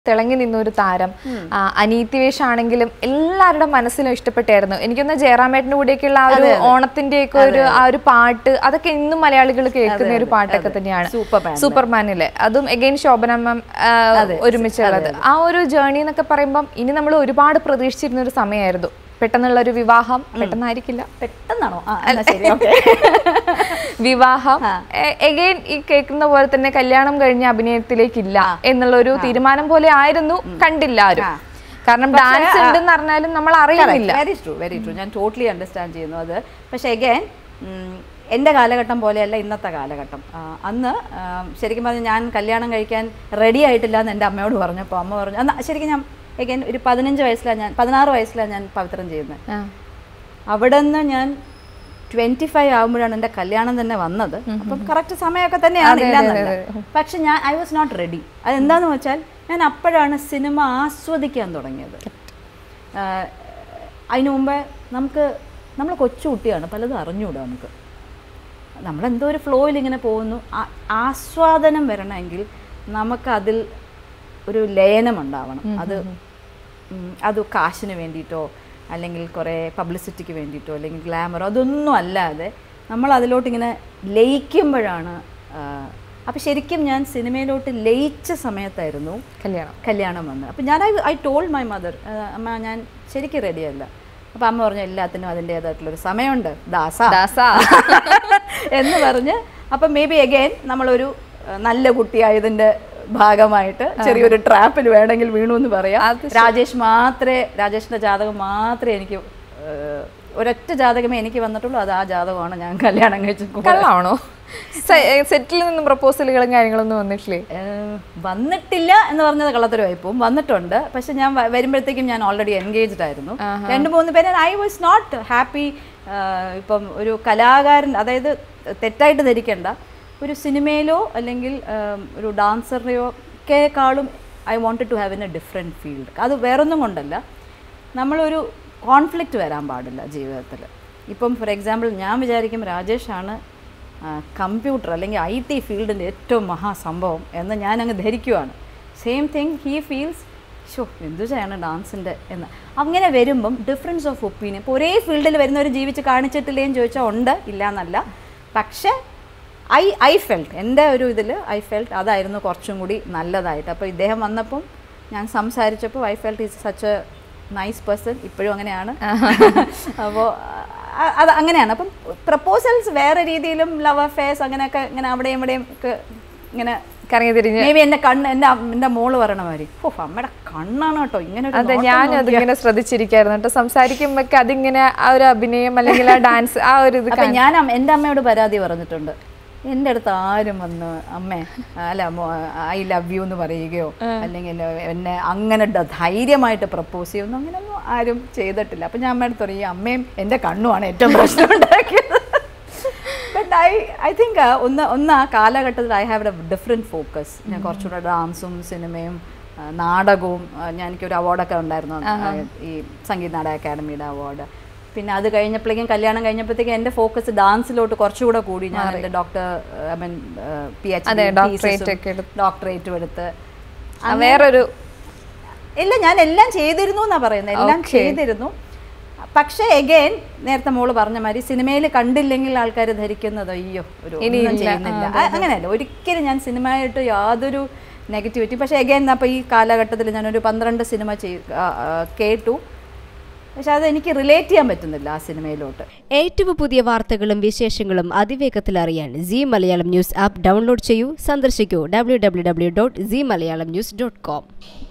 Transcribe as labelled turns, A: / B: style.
A: തിളങ്ങി നിന്നൊരു താരം അനീതി വേഷാണെങ്കിലും എല്ലാവരുടെ മനസ്സിലും ഇഷ്ടപ്പെട്ടായിരുന്നു. എനിക്കൊന്ന് ജയറാമേട്ടന്റെ കൂടെയൊക്കെയുള്ള ആ ഒരു ഓണത്തിന്റെയൊക്കെ ഒരു പാട്ട് അതൊക്കെ ഇന്നും മലയാളികൾ കേൾക്കുന്ന ഒരു പാട്ടൊക്കെ തന്നെയാണ്. സൂപ്പർമാനിലെ അതും എഗെയിൻ ശോഭന മാം ഒരുമിച്ചുള്ളത് ആ ഒരു ജേർണി എന്നൊക്കെ പറയുമ്പോൾ ഇനി നമ്മൾ ഒരുപാട് പ്രതീക്ഷിച്ചിരുന്ന ഒരു സമയമായിരുന്നു. പെട്ടെന്നുള്ള ഒരു വിവാഹം പെട്ടെന്നായിരിക്കില്ല,
B: പെട്ടെന്നാണോ
A: വിവാഹം എഗെയിൻ ഈ കേൾക്കുന്ന പോലെ തന്നെ കല്യാണം കഴിഞ്ഞ അഭിനയത്തിലേക്കില്ല എന്നുള്ളൊരു തീരുമാനം പോലെ ആയിരുന്നു. കണ്ടില്ല ആരും, കാരണം ഡാൻസ് ഉണ്ടെന്ന് പറഞ്ഞാലും നമ്മൾ അറിയുന്നില്ല.
B: വെരി ട്രൂ, ഞാൻ ടോട്ടലി അണ്ടർസ്റ്റാൻഡ് ചെയ്യുന്നു അത്. പക്ഷെ എഗെയിൻ എൻ്റെ കാലഘട്ടം പോലെയല്ല ഇന്നത്തെ കാലഘട്ടം. അന്ന് ശരിക്കും പറഞ്ഞാൽ ഞാൻ കല്യാണം കഴിക്കാൻ റെഡി ആയിട്ടില്ല എന്ന് എൻ്റെ അമ്മയോട് പറഞ്ഞപ്പോൾ അമ്മ പറഞ്ഞു, അന്ന് ശരിക്കും ഞാൻ എഗെയിൻ ഒരു 16 വയസ്സിലാണ് ഞാൻ പവിത്രം ചെയ്യുന്നത്. അവിടെ നിന്ന് ഞാൻ 25 ആകുമ്പോഴാണ് എൻ്റെ കല്യാണം തന്നെ വന്നത്. അപ്പം കറക്റ്റ് സമയമൊക്കെ തന്നെയാണ്, ഇല്ലാന്നല്ല. പക്ഷെ ഐ വാസ് നോട്ട് റെഡി. അതെന്താന്ന് വെച്ചാൽ ഞാൻ അപ്പോഴാണ് സിനിമ ആസ്വദിക്കാൻ തുടങ്ങിയത്. അതിനു മുമ്പേ നമ്മൾ കൊച്ചുകുട്ടിയാണ്, പലതും അറിഞ്ഞുകൂടാ. നമ്മളെന്തോ ഒരു ഫ്ലോയിൽ ഇങ്ങനെ പോകുന്നു. ആസ്വാദനം വരണമെങ്കിൽ നമുക്കതിൽ ഒരു ലയനം ഉണ്ടാവണം. അത് കാശിന് വേണ്ടിയിട്ടോ അല്ലെങ്കിൽ കുറേ പബ്ലിസിറ്റിക്ക് വേണ്ടിയിട്ടോ അല്ലെങ്കിൽ ഗ്ലാമറോ അതൊന്നും അല്ലാതെ നമ്മൾ അതിലോട്ടിങ്ങനെ ലയിക്കുമ്പോഴാണ്. അപ്പോൾ ശരിക്കും ഞാൻ സിനിമയിലോട്ട് ലയിച്ച സമയത്തായിരുന്നു കല്യാണം വന്നത്. അപ്പോൾ ഞാൻ ഐ ടോൾഡ് മൈ മദർ, അമ്മ ഞാൻ ശരിക്കും റെഡിയല്ല. അപ്പോൾ അമ്മ പറഞ്ഞു എല്ലാത്തിനും അതിൻ്റേതായിട്ടുള്ളൊരു സമയമുണ്ട് ദാസ എന്ന് പറഞ്ഞ്. അപ്പം മേ ബി അഗെയിൻ നമ്മളൊരു നല്ല കുട്ടിയായതിൻ്റെ ഭാഗമായിട്ട് ചെറിയൊരു ട്രാപ്പിൽ വേണമെങ്കിൽ വീണു എന്ന് പറയാം. രാജേഷിന്റെ ജാതകം മാത്രമേ എനിക്ക്, ഒരൊറ്റ ജാതകമേ എനിക്ക് വന്നിട്ടുള്ളൂ. അത് ആ ജാതകമാണ് ഞാൻ കല്യാണം കഴിച്ചിട്ടുള്ളതാണോ?
A: സെറ്റിൽ നിന്നും പ്രപ്പോസലുകളും കാര്യങ്ങളൊന്നും
B: വന്നിട്ടില്ല എന്ന് പറഞ്ഞത് കള്ളത്തരമായി പോകും. വന്നിട്ടുണ്ട്, പക്ഷെ ഞാൻ വരുമ്പോഴത്തേക്കും ഞാൻ ഓൾറെഡി എൻഗേജ്ഡ് ആയിരുന്നു. 2-3 പേര്. I was not happy. ഇപ്പം ഒരു കലാകാരൻ, അതായത് തെറ്റായിട്ട് ധരിക്കേണ്ട, ഒരു സിനിമയിലോ അല്ലെങ്കിൽ ഒരു ഡാൻസറിനെയോ ഒക്കെക്കാളും I wanted to have in a different field. അത് വേറൊന്നും കൊണ്ടല്ല, നമ്മളൊരു കോൺഫ്ലിക്റ്റ് വരാൻ പാടില്ല ജീവിതത്തിൽ. ഇപ്പം ഫോർ എക്സാമ്പിൾ ഞാൻ വിചാരിക്കും രാജേഷാണ് കമ്പ്യൂട്ടർ അല്ലെങ്കിൽ IT ഫീൽഡിൻ്റെ ഏറ്റവും മഹാസംഭവം എന്ന് ഞാനങ്ങ് ധരിക്കുവാണ്. സെയിം തിങ് ഹീ ഫീൽസ് എന്തുചെയ്യാണ് ഡാൻസിൻ്റെ എന്ന്. അങ്ങനെ വരുമ്പം ഡിഫറൻസ് ഓഫ് ഒപ്പീനിയൻ. ഇപ്പോൾ ഒരേ ഫീൽഡിൽ വരുന്നവർ ജീവിച്ച് കാണിച്ചിട്ടില്ലേന്ന് ചോദിച്ചാൽ ഉണ്ട്, ഇല്ല എന്നല്ല. പക്ഷേ ഐ ഫെൽറ്റ്, എൻ്റെ ഒരു ഇതിൽ ഐ ഫെൽറ്റ് അതായിരുന്നു കുറച്ചും കൂടി നല്ലതായിട്ട്. അപ്പോൾ ഇദ്ദേഹം വന്നപ്പം ഞാൻ സംസാരിച്ചപ്പോൾ I felt is such a nice person. ഇപ്പോഴും അങ്ങനെയാണ്. അപ്പോൾ അത് അങ്ങനെയാണ്. അപ്പം പ്രപ്പോസൽസ് വേറെ രീതിയിലും ലവ് അഫെയർസ് അങ്ങനെയൊക്കെ ഇങ്ങനെ അവിടെയും ഇവിടെയും ഒക്കെ ഇങ്ങനെ കറങ്ങി തിരിഞ്ഞ് മേ ബി എൻ്റെ മോള് പറയണ മാതിരി അമ്മയുടെ കണ്ണാണ് കേട്ടോ ഇങ്ങനെ.
A: അതെ, ഞാനും അതിങ്ങനെ ശ്രദ്ധിച്ചിരിക്കായിരുന്നു കേട്ടോ. സംസാരിക്കുമ്പോഴൊക്കെ അതിങ്ങനെ ആ ഒരു അഭിനയം അല്ലെങ്കിൽ ആ ഡാൻസ് ആ ഒരു ഇത്.
B: അപ്പം ഞാൻ എൻ്റെ അമ്മയോട് പരാതി പറഞ്ഞിട്ടുണ്ട്. എൻ്റെ അടുത്ത് ആരും വന്ന് അമ്മേ അല്ല ഐ ലവ് യു എന്ന് പറയുകയോ അല്ലെങ്കിൽ എന്നെ അങ്ങനെ ധൈര്യമായിട്ട് പ്രപ്പോസ് ചെയ്യുമെന്നോ അങ്ങനെയൊന്നും ആരും ചെയ്തിട്ടില്ല. അപ്പം ഞാൻ അമ്മയുടെ തുടങ്ങി അമ്മയും എൻ്റെ കണ്ണുമാണ് ഏറ്റവും പ്രശ്നം ഉണ്ടാക്കിയത്. ബട്ട് ഐ തിങ്ക് ഒന്ന് ആ കാലഘട്ടത്തിൽ I have a different focus. ഞാൻ കുറച്ചുകൂടെ ഡാൻസും സിനിമയും നാടകവും, എനിക്കൊരു അവാർഡൊക്കെ ഉണ്ടായിരുന്നു, ഈ സംഗീത നാടക അക്കാദമിയുടെ അവാർഡ്. പിന്നെ അത് കഴിഞ്ഞപ്പോഴേക്കും കല്യാണം കഴിഞ്ഞപ്പോഴത്തേക്കും എൻ്റെ ഫോക്കസ് ഡാൻസിലോട്ട് കുറച്ചുകൂടെ കൂടി. ഞാൻ എൻ്റെ ഡോക്ടറേറ്റും എടുത്ത്
A: വേറൊരു
B: ഇല്ല, ഞാൻ എല്ലാം ചെയ്തിരുന്നു എന്നാണ് പറയുന്നത്, എല്ലാം ചെയ്തിരുന്നു. പക്ഷേ എഗെയിൻ നേരത്തെ മോള് പറഞ്ഞ മാതിരി സിനിമയിൽ കണ്ടില്ലെങ്കിൽ ആൾക്കാർ ധരിക്കുന്നത് അയ്യോ ഒരു ചെയ്യുന്നില്ല. അങ്ങനെയല്ല, ഒരിക്കലും ഞാൻ സിനിമയായിട്ട് യാതൊരു നെഗറ്റിവിറ്റി. പക്ഷേ എഗെയിൻ അപ്പോൾ ഈ കാലഘട്ടത്തിൽ ഞാനൊരു 12 സിനിമ കേട്ടു. പക്ഷെ അത് എനിക്ക് റിലേറ്റ് ചെയ്യാൻ പറ്റുന്നില്ല ആ സിനിമയിലോട്ട്.
C: ഏറ്റവും പുതിയ വാർത്തകളും വിശേഷങ്ങളും അതിവേഗത്തിൽ അറിയാൻ Zee Malayalam news app download ചെയ്യൂ. സന്ദർശിക്കൂ www.zeemalayalamnews.com.